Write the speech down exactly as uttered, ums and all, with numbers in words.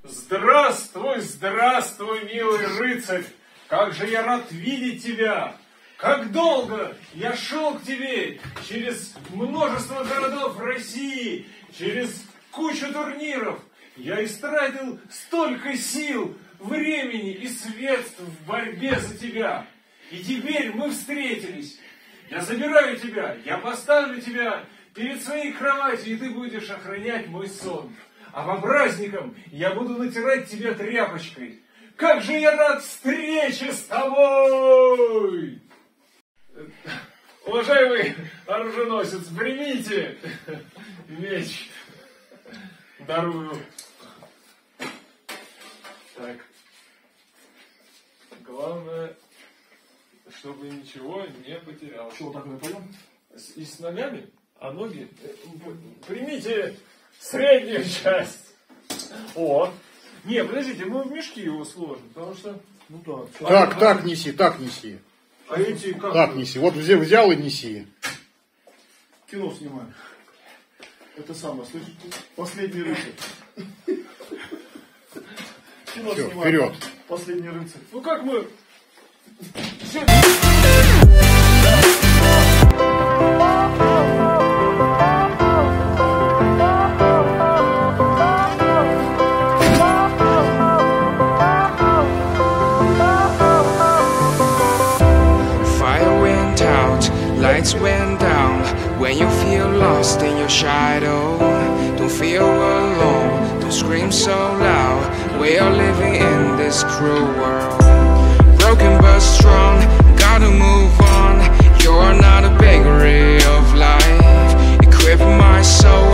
Здравствуй, здравствуй, милый рыцарь! Как же я рад видеть тебя! Как долго я шел к тебе через множество городов России, через кучу турниров. Я истратил столько сил, времени и средств в борьбе за тебя. И теперь мы встретились. Я забираю тебя, я поставлю тебя перед своей кроватью, и ты будешь охранять мой сон. А по праздникам я буду натирать тебя тряпочкой. Как же я рад встрече с тобой! Уважаемый оруженосец, примите меч. Дарую. Так. Главное, чтобы ничего не потерял. Что, вот так мы пойдем? И с ногами, а ноги... Примите среднюю часть. О. Не, подождите, мы в мешки его сложим, потому что... Ну так. Так, а, так неси, так неси. А эти как? Так неси. Вот взял, взял и неси. Кино снимаем. Это самое, слышите? Последний рыцарь. Кино Все, снимаем. вперед. Последний рыцарь. Ну как мы... Все... Lights went down when you feel lost in your shadow. Don't feel alone, don't scream so loud. We are living in this cruel world. Broken but strong, gotta move on. You're not a bakery of life. Equip my soul